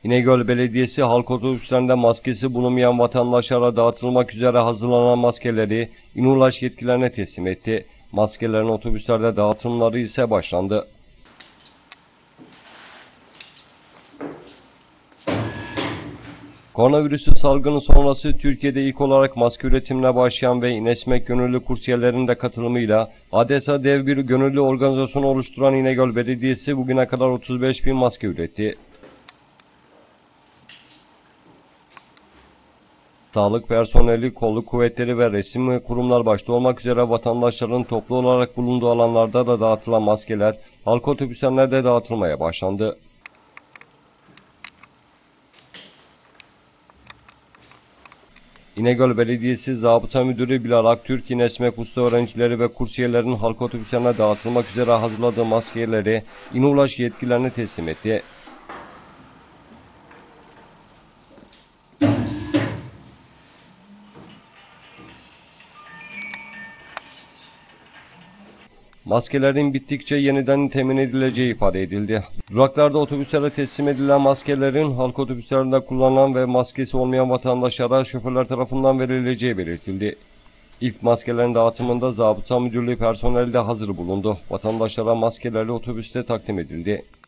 İnegöl Belediyesi halk otobüslerinde maskesi bulunmayan vatandaşlara dağıtılmak üzere hazırlanan maskeleri İnulaş yetkililerine teslim etti. Maskelerin otobüslerde dağıtımları ise başlandı. Koronavirüsü salgını sonrası Türkiye'de ilk olarak maske üretimine başlayan ve İNESMEK gönüllü kursiyerlerin de katılımıyla adeta dev bir gönüllü organizasyon oluşturan İnegöl Belediyesi bugüne kadar 35.000 maske üretti. Sağlık personeli, kolluk kuvvetleri ve resmi kurumlar başta olmak üzere vatandaşların toplu olarak bulunduğu alanlarda da dağıtılan maskeler halk otobüslerinde dağıtılmaya başlandı. İnegöl Belediyesi Zabıta Müdürü Bilal Aktürk, İNESMEK usta öğrencileri ve kursiyerlerin halk otobüslerine dağıtılmak üzere hazırladığı maskeleri İnulaş yetkililerine teslim etti. Maskelerin bittikçe yeniden temin edileceği ifade edildi. Duraklarda otobüslere teslim edilen maskelerin halk otobüslerinde kullanılan ve maskesi olmayan vatandaşlara şoförler tarafından verileceği belirtildi. İlk maskelerin dağıtımında Zabıta Müdürlüğü personeli de hazır bulundu. Vatandaşlara maskelerle otobüste takdim edildi.